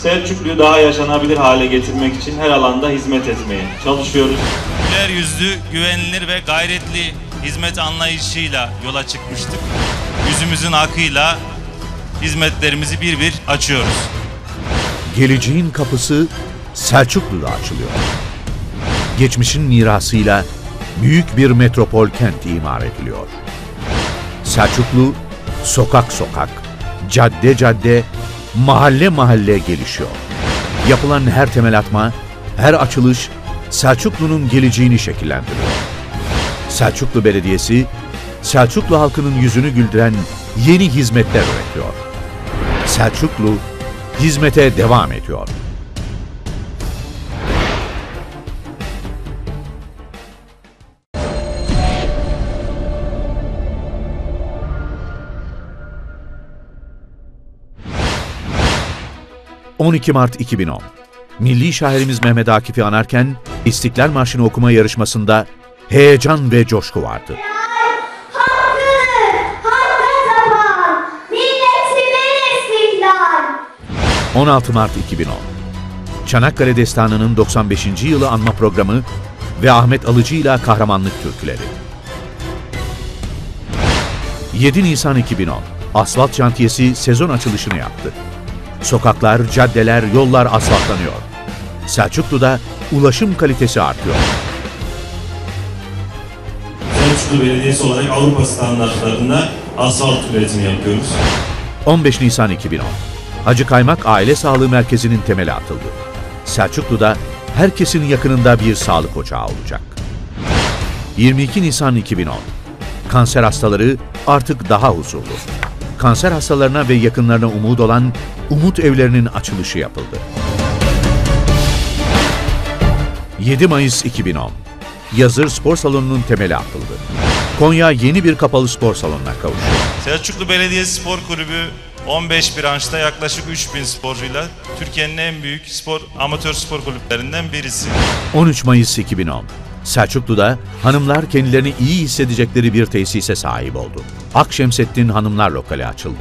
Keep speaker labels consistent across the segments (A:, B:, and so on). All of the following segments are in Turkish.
A: Selçuklu'yu daha yaşanabilir hale getirmek için her alanda hizmet etmeye çalışıyoruz.
B: Güler yüzlü, güvenilir ve gayretli hizmet anlayışıyla yola çıkmıştık. Yüzümüzün akıyla hizmetlerimizi bir bir açıyoruz.
C: Geleceğin kapısı Selçuklu'da açılıyor. Geçmişin mirasıyla büyük bir metropol kent imar ediliyor. Selçuklu sokak sokak, cadde cadde, mahalle mahalle gelişiyor. Yapılan her temel atma, her açılış Selçuklu'nun geleceğini şekillendiriyor. Selçuklu Belediyesi, Selçuklu halkının yüzünü güldüren yeni hizmetler üretiyor. Selçuklu hizmete devam ediyor. ...12 Mart 2010. Milli şairimiz Mehmet Akif'i anarken... ...İstiklal Marşı'nı okuma yarışmasında... ...heyecan ve coşku vardı.
D: Hakkı tapan, milletimin istiklal.
C: 16 Mart 2010. Çanakkale Destanı'nın 95. yılı anma programı... ...ve Ahmet Alıcı ile kahramanlık türküleri. 7 Nisan 2010. Asfalt şantiyesi sezon açılışını yaptı. Sokaklar, caddeler, yollar asfaltlanıyor. Selçuklu'da ulaşım kalitesi artıyor.
A: Selçuklu Belediyesi olarak Avrupa standartlarında asfalt üretimi yapıyoruz.
C: 15 Nisan 2010. Hacı Kaymak Aile Sağlığı Merkezi'nin temeli atıldı. Selçuklu'da herkesin yakınında bir sağlık ocağı olacak. 22 Nisan 2010. Kanser hastaları artık daha huzurlu. Kanser hastalarına ve yakınlarına umut olan Umut Evlerinin açılışı yapıldı. 7 Mayıs 2010. Yazır Spor Salonu'nun temeli atıldı. Konya yeni bir kapalı spor salonuna kavuşuyor.
B: Selçuklu Belediye Spor Kulübü 15 branşta yaklaşık 3000 sporcuyla Türkiye'nin en büyük amatör spor kulüplerinden birisi.
C: 13 Mayıs 2010. Selçuklu'da hanımlar kendilerini iyi hissedecekleri bir tesise sahip oldu. Akşemseddin Hanımlar Lokali açıldı.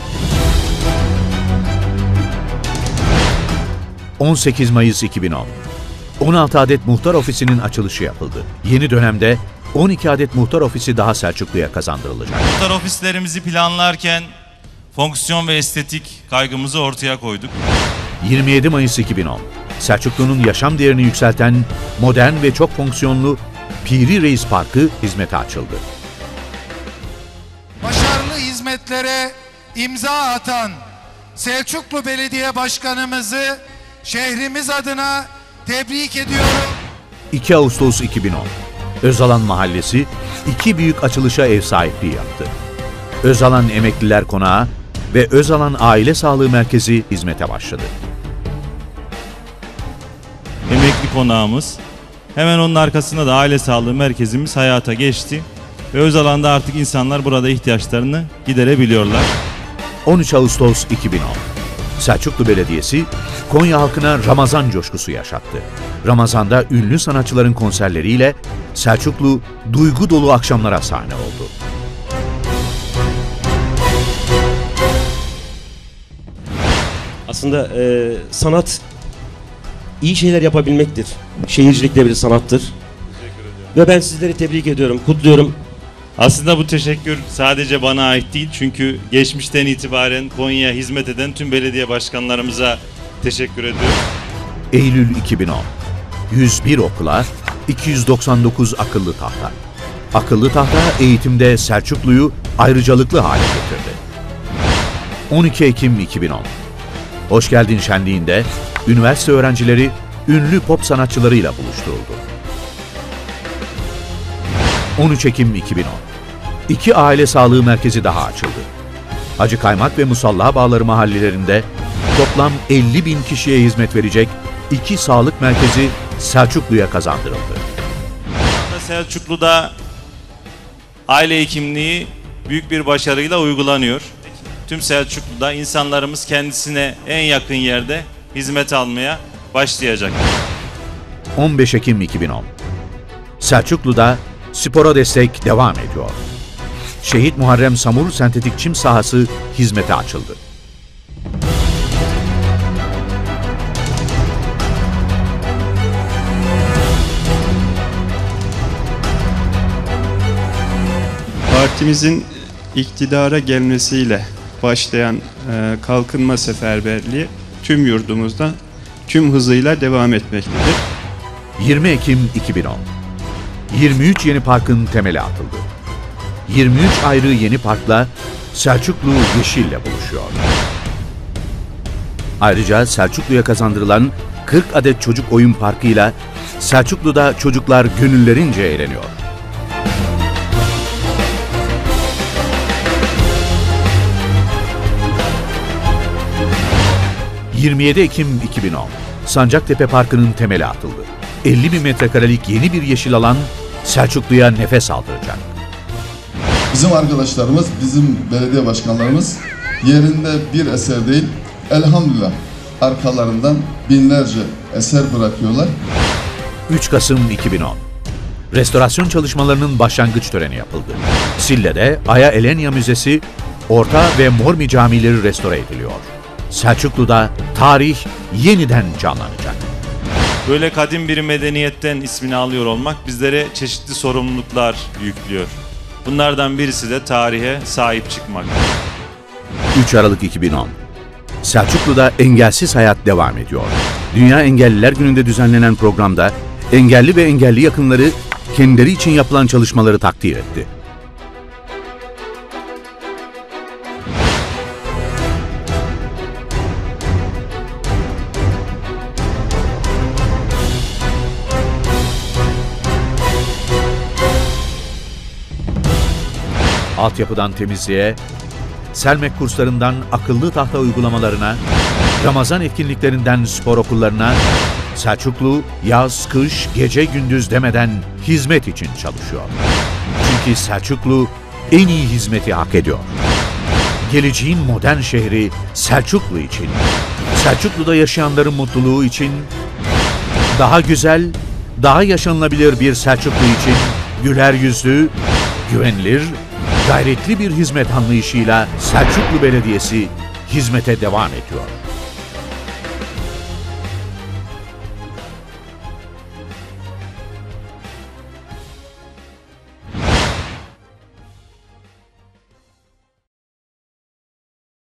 C: 18 Mayıs 2010. 16 adet muhtar ofisinin açılışı yapıldı. Yeni dönemde 12 adet muhtar ofisi daha Selçuklu'ya kazandırılacak.
B: Muhtar ofislerimizi planlarken fonksiyon ve estetik kaygımızı ortaya koyduk.
C: 27 Mayıs 2010. Selçuklu'nun yaşam değerini yükselten modern ve çok fonksiyonlu Piri Reis Parkı hizmete açıldı.
E: Başarılı hizmetlere imza atan Selçuklu Belediye Başkanımızı şehrimiz adına tebrik ediyorum.
C: 2 Ağustos 2010. Özalan Mahallesi 2 büyük açılışa ev sahipliği yaptı. Özalan Emekliler Konağı ve Özalan Aile Sağlığı Merkezi hizmete başladı.
B: Emekli konağımız, hemen onun arkasında da aile sağlığı merkezimiz hayata geçti. Ve öz alanda artık insanlar burada ihtiyaçlarını giderebiliyorlar.
C: 13 Ağustos 2010. Selçuklu Belediyesi, Konya halkına Ramazan coşkusu yaşattı. Ramazan'da ünlü sanatçıların konserleriyle Selçuklu duygu dolu akşamlara sahne oldu.
F: Aslında sanat iyi şeyler yapabilmektir. Şehircilik de bir sanattır. Ve ben sizleri tebrik ediyorum, kutluyorum.
B: Aslında bu teşekkür sadece bana ait değil. Çünkü geçmişten itibaren Konya'ya hizmet eden tüm belediye başkanlarımıza teşekkür ediyorum.
C: Eylül 2010. 101 okula 299 akıllı tahta. Akıllı tahta eğitimde Selçuklu'yu ayrıcalıklı hale getirdi. 12 Ekim 2010. Hoş Geldin Şenliği'nde üniversite öğrencileri ünlü pop sanatçılarıyla buluşturuldu. 13 Ekim 2010. 2 aile sağlığı merkezi daha açıldı. Hacı Kaymak ve Musalla Bağları mahallelerinde toplam 50.000 kişiye hizmet verecek 2 sağlık merkezi Selçuklu'ya kazandırıldı.
B: Selçuklu'da aile hekimliği büyük bir başarıyla uygulanıyor. Tüm Selçuklu'da insanlarımız kendisine en yakın yerde hizmet almaya başlayacak.
C: 15 Ekim 2010. Selçuklu'da spora destek devam ediyor. Şehit Muharrem Samur sentetik çim sahası hizmete açıldı.
G: Partimizin iktidara gelmesiyle başlayan kalkınma seferberliği tüm yurdumuzda tüm hızıyla devam etmektedir.
C: 20 Ekim 2010 23 yeni parkın temeli atıldı. 23 ayrı yeni parkla Selçuklu Yeşil'le buluşuyor. Ayrıca Selçuklu'ya kazandırılan 40 adet çocuk oyun parkıyla Selçuklu'da çocuklar gönüllerince eğleniyor. ...27 Ekim 2010... Sancaktepe Parkı'nın temeli atıldı. 50.000 metrekarelik yeni bir yeşil alan Selçuklu'ya nefes aldıracak.
H: Bizim arkadaşlarımız, bizim belediye başkanlarımız yerinde bir eser değil, elhamdülillah arkalarından binlerce eser bırakıyorlar.
C: 3 Kasım 2010 restorasyon çalışmalarının başlangıç töreni yapıldı. Sille'de Aya Elenya Müzesi, Orta ve Mormi camileri restore ediliyor. Selçuklu'da tarih yeniden canlanacak.
B: Böyle kadim bir medeniyetten ismini alıyor olmak bizlere çeşitli sorumluluklar yüklüyor. Bunlardan birisi de tarihe sahip çıkmak.
C: 3 Aralık 2010 Selçuklu'da engelsiz hayat devam ediyor. Dünya Engelliler Günü'nde düzenlenen programda engelli ve engelli yakınları kendileri için yapılan çalışmaları takdir etti. Altyapıdan temizliğe, Selmek kurslarından akıllı tahta uygulamalarına, Ramazan etkinliklerinden spor okullarına, Selçuklu yaz, kış, gece, gündüz demeden hizmet için çalışıyor. Çünkü Selçuklu en iyi hizmeti hak ediyor. Geleceğin modern şehri Selçuklu için, Selçuklu'da yaşayanların mutluluğu için, daha güzel, daha yaşanılabilir bir Selçuklu için güler yüzlü, güvenilir, gayretli bir hizmet anlayışıyla Selçuklu Belediyesi hizmete devam ediyor.